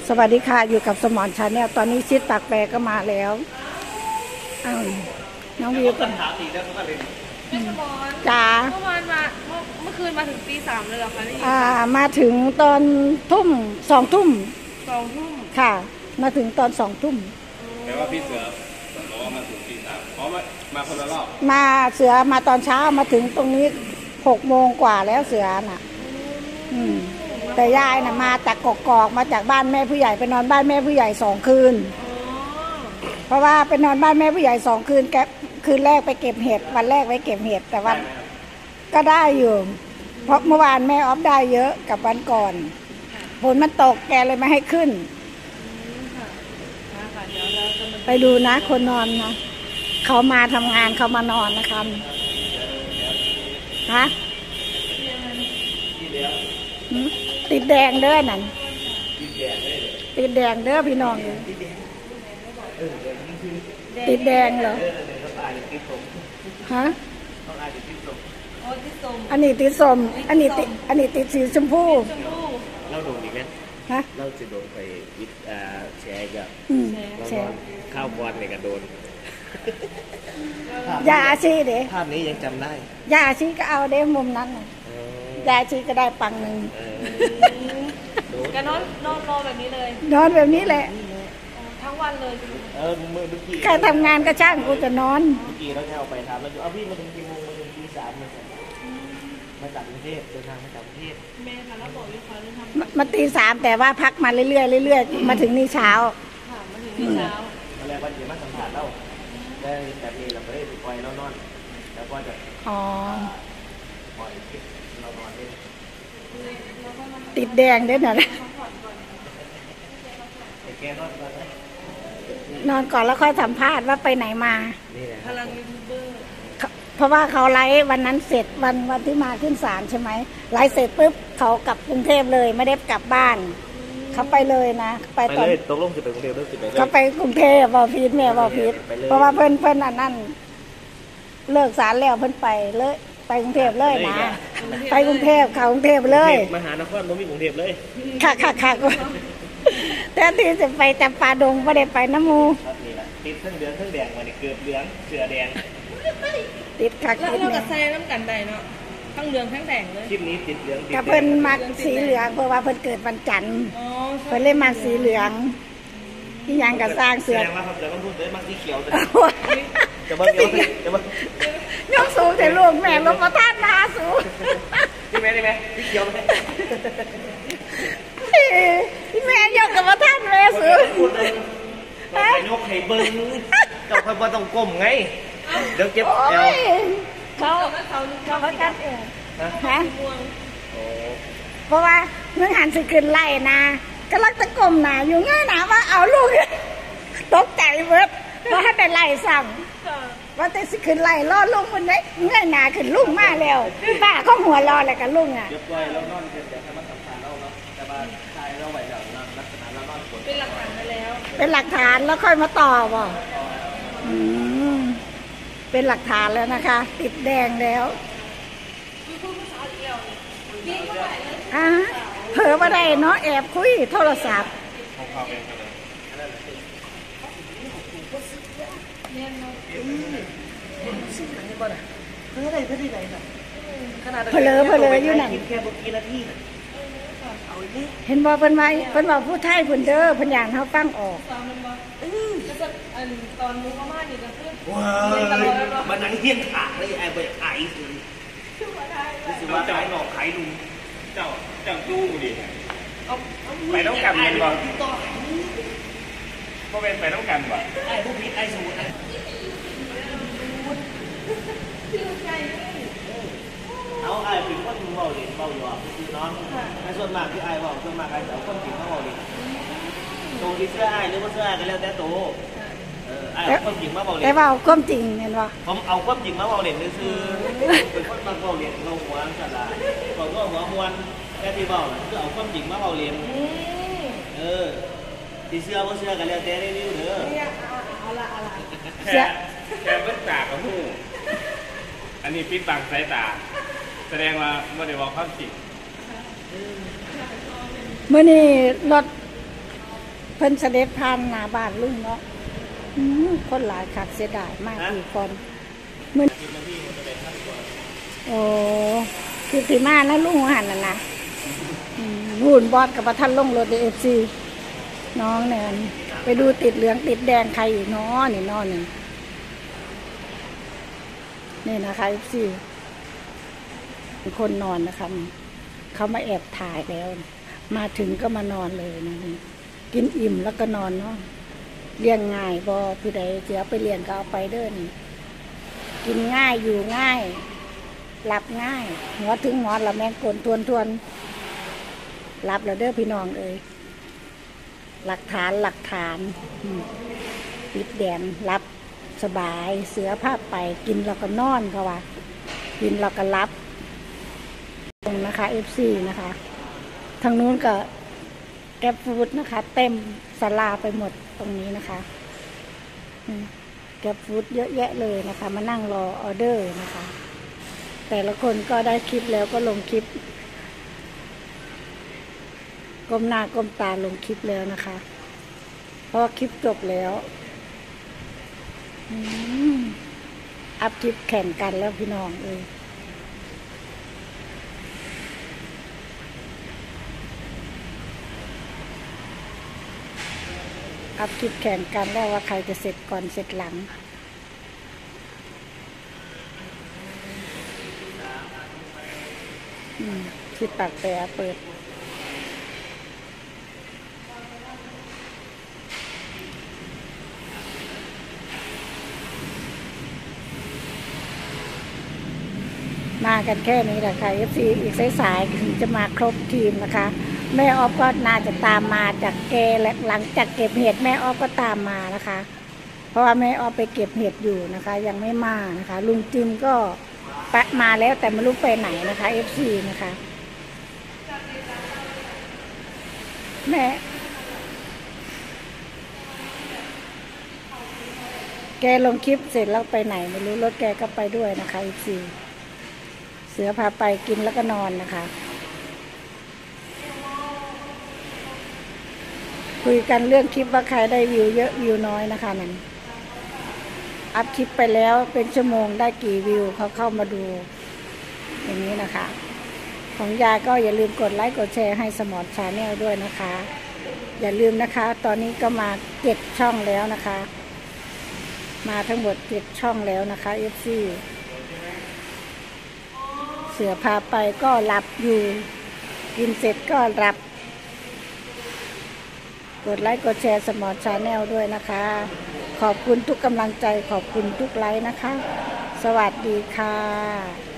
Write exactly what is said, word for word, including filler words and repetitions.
สวัสดีค่ะอยู่กับสมอนชาแนลตอนนี้ชิดปากแปรก็มาแล้วอ้าวน้องวิวก็ถามอีกแล้วก็เลยจ้าเมื่อวานมาเมื่อคืนมาถึงตีสามเลยเหรอคะนี่อ่ามาถึงตอนทุ่มสองทุ่มสองทุ่มค่ะมาถึงตอนสองทุ่มแปลว่าพี่เสือบอกว่ามาถึงตีสามอ๋อมามาคนละรอบมาเสือมาตอนเช้ามาถึงตรงนี้หกโมงกว่าแล้วเสือน่ะอืมแต่ยายน่ะมาจากกกอกมาจากบ้านแม่ผู้ใหญ่ไปนอนบ้านแม่ผู้ใหญ่สองคืนเพราะว่าไปนอนบ้านแม่ผู้ใหญ่สองคืนแกคืนแรกไปเก็บเห็ดวันแรกไปเก็บเห็ดแต่วันก็ได้อยู่เพราะเมื่อวานแม่ออฟได้เยอะกับวันก่อนฝนมันตกแกเลยไม่ให้ขึ้นไปดูนะคนนอนนะเขามาทำงานเขามานอนนะคะฮะติดแดงเด้อนั่นติดแดงเด้อพี่น้องเลยติดแดงเหรอฮะอันนี้ติดส้มอันนี้ติดอันนี้ติดสีชมพูเราโดนอีกแล้วฮะเราจะโดนไปวิทย์แชร์กับแชร์ข้าวบอลเนี่ยก็โดนยาอาชีเด้ภาพนี้ยังจำได้ยาอาชีก็เอาเด้มุมนั้นยาอาชีก็ได้ปังหนึ่งก็นอนนอนรอแบบนี้เลยนอนแบบนี้แหละทั้งวันเลยเออเมื่อเมื่อกี้ใครทำงานก็ช่างกูจะนอนเมื่อกี้เราจะเอาไปทำแล้วอยู่เอาพี่มาถึงกี่โมงมาถึงตีสามมามาจากกรุงเทพเดินทางมาจากกรุงเทพแม่ค่ะแล้วบอกลูกค้าเรื่องทำมาตีสามแต่ว่าพักมาเรื่อยๆเรื่อยๆมาถึงนี่เช้าค่ะมาถึงนี่เช้าอะไรวันเดียวมาสัมผัสเราได้แบบนี้เราไม่ได้ปล่อยเรานอนแล้วก็จะอ๋อปล่อยคลิปเรานอนเองติดแดงได้หน่อยนอนก่อนแล้วค่อยสัมภาษณ์ว่าไปไหนมาพลังยูทูบเบอร์เพราะว่าเขาไลฟ์วันนั้นเสร็จวันวันที่มาขึ้นศาลใช่ไหมไลฟ์เสร็จปุ๊บเขากลับกรุงเทพเลยไม่ได้กลับบ้านเขาไปเลยนะไปตอนตกลงจะไปกรุงเทพหรือจะไปเลยเขาไปกรุงเทพบอพีทแม่บอพีทเพราะว่าเพื่อนเพื่อนอันนั้นเลิกศาลแล้วเพื่อนไปเลยไปกรุงเทพเลยนะไปกรุงเทพเขากรุงเทพเลยมหานครบ่มีกรุงเทพเลยค่ะค่ะค่ะแต่ที่จะไปจำปาดงไม่ได้ไปน้ำมูติดทั้งเดือนทั้งแดงมาเนี่ยเกือบเหลืองเสือแดงติดคักติดเนี่ยกับใส่น้ำกันใดเนาะทั้งเหลืองทั้งแดงเลยคลิปนี้ติดเหลืองกับเพิ่นมักสีเหลืองเพราะว่าเพิ่นเกิดวันจันทร์เพิ่นเลยมักสีเหลืองที่ยังกับสร้างเสือแสดงว่าเขาจะต้องพูดเลยมักสีเขียวจะเบิ้งเดี๋ยวจะเบิ้งยกสูงแต่ลูกแม่ลงมาท่านนาสูงที่แม่ที่แม่สีเขียวไหมที่แม่ยกกับมาท่านแม่สูงไปยกให้เบิ้งเจ้าพ่อต้องก้มไงเดี๋ยวเก็บเอวเขาเขาเขาเขากัดเอวฮะเพราะว่าเมื่อหันสิขึ้นไล่นะก็ลักตะกลมหนาอยู่ง่ายหนาว่าเอาลูกตกใจเบิดว่าให้เป็นไล่สั่งว่าแต่สิขึ้นไล่ล่อลุงคนนี้ง่ายหนาขึ้นลุงมาแล้วป้าเขาหัวรออะไรกันลุงอ่ะเดี๋ยวปล่อยเรานอนกันเดี๋ยวทำมาสัมผัสเราเนาะแต่ว่าชายเราไหวเดี๋ยวนอนลักษณะเรานอนเป็นหลักฐานไปแล้วเป็นหลักฐานแล้วค่อยมาต่อบ่เป็นหลักฐานแล้วนะคะติดแดงแล้วอ่ะเผลอมาได้เนาะแอบคุยโทรศัพท์เผลอได้เผลอได้เผลอเผลออยู่นั่นเห็นบอกเพิ่นไว้เพิ่นบอกผู้ไทยเพิ่นเด้อเพิ่นอย่างเขาฟังออกตอนมูเข้ามานี่ก็คือว้าวมันนั่งเฮี้ยนขาเลยไอ้ใบไอ้สิรู้สึกว่าไอ้หนอกไข่ลุงเจ้าเจ้าดูดิไปต้องกันเงินบ่พวกเป็นไปต้องกันบ่ไอ้พวกพิษไอ้สูดเอาไอ้เป็นคนเบาเด่นเบาหยอกคือน้องไอ้ส่วนมากที่ไอ้บอกส่วนมากไอ้จะเอาคนจริงมาเบาเด่นโตที่เสื้อไอ้หรือว่าเสื้อไอ้ก็แล้วแต่โตไอ้ความจริงมาเบาเด่นแต่ว่าความจริงเห็นป่ะผมเอาความจริงมาเบาเด่นนี่คือเป็นคนมาเบาเด่นเราหัวสัตว์ละบอกว่าหัวมวนแค่ที่เบาคือเอาความจริงมาเบาเด่นเออที่เสื้อว่าเสื้อกันแล้วแต่ได้ริ้วเด้อเอาละเอาละแค่แค่เบิ้งตากับหูอันนี้ปิดบังสายตาแสดงว่าไม่ได้บอกความจริงเมื่อนี้รถเพิ่นเสด็จผ่านหน้าบ้านลุงเนาะอืมคนหลายคักเสียดายมากอีกคนมื้อโอ้คือที่มาแล้วลุงหันน่ะนะอืมวุ่นบอดกับประทันลงรถ เอฟ ซี น้องเนี่ยไปดูติดเหลืองติดแดงใครอีกเนาะนี่นอนนี่นี่นะคะ เอฟ ซี คนนอนนะคะเขามาแอบถ่ายแล้ว มาถึงก็มานอนเลยนะนี่กินอิ่มแล้วก็นอนเนาะเลี้ยงง่ายบอผู้ใดเสียไปเลี้ยงก็เอาไปเด้อนี่กินง่ายอยู่ง่ายหลับง่ายหัวถึงหมอนละแมงกลทวนทวนหลับแล้วเด้อพี่น้องเอ้ยหลักฐานหลักฐานปิดแดงรับสบายเสือผ้าไปกินแล้วก็นอนเขาว่ากินแล้วก็รับตรงนะคะ เอฟ ซี นะคะทางนู้นก็แก๊ปฟู้ดนะคะเต็มศาลาไปหมดตรงนี้นะคะแก๊ปฟู้ดเยอะแยะเลยนะคะมานั่งรอออเดอร์นะคะแต่ละคนก็ได้คลิปแล้วก็ลงคลิปก้มหน้าก้มตาลงคลิปแล้วนะคะเพราะคลิปจบแล้วอัพคลิปแข่งกันแล้วพี่น้องเอ้ยอัพคลิปแข่งกันแล้วว่าใครจะเสร็จก่อนเสร็จหลังคลิปปากแปรเปิดมากันแค่นี้แหละค่ะ เอฟ ซี อีกสายๆถึงจะมาครบทีมนะคะแม่ออฟก็น่าจะตามมาจากแกและหลังจากเก็บเห็ดแม่ออฟก็ตามมานะคะเพราะว่าแม่ออฟไปเก็บเห็ดอยู่นะคะยังไม่มานะคะลุงจิมก็ปะมาแล้วแต่ไม่รู้ไปไหนนะคะ เอฟ ซี นะคะแม่แกลงคลิปเสร็จแล้วไปไหนไม่รู้รถแกก็ไปด้วยนะคะ เอฟ ซี เสือพาไปกินแล้วก็นอนนะคะคุยกันเรื่องคลิปว่าใครได้วิวเยอะวิวน้อยนะคะนั่นอัพคลิปไปแล้วเป็นชั่วโมงได้กี่วิวเขาเข้ามาดูอย่างนี้นะคะของยายก็อย่าลืมกดไลค์กดแชร์ให้สมอนชาแนลด้วยนะคะอย่าลืมนะคะตอนนี้ก็มาเจ็ดช่องแล้วนะคะมาทั้งหมดเจ็ดช่องแล้วนะคะ เอฟ ซี เสือพาไปก็หลับอยู่กินเสร็จก็หลับกดไลค์กดแชร์สมอชาแนลด้วยนะคะขอบคุณทุกกำลังใจขอบคุณทุกไลค์นะคะสวัสดีค่ะ